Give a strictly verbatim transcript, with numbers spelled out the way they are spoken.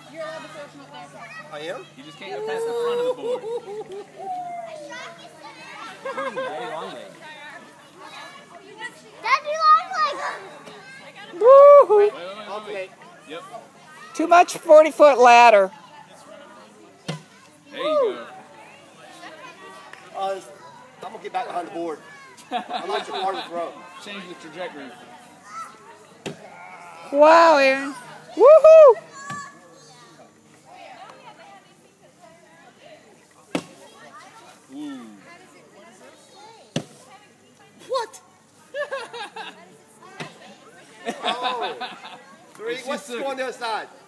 You're allowed to throw from up there. I am? You just can't go past the front of the board. Daddy long leg. Daddy long leg. Woo-hoo. Wait, wait, wait, Okay. wait. Yep. Too much forty foot ladder. There you go. Uh, I'm gonna get back behind the board. I like the part of the throw. Change the trajectory. Wow, Aaron. Woohoo! Ooh. What? oh. Three. She What's took on it. the other side?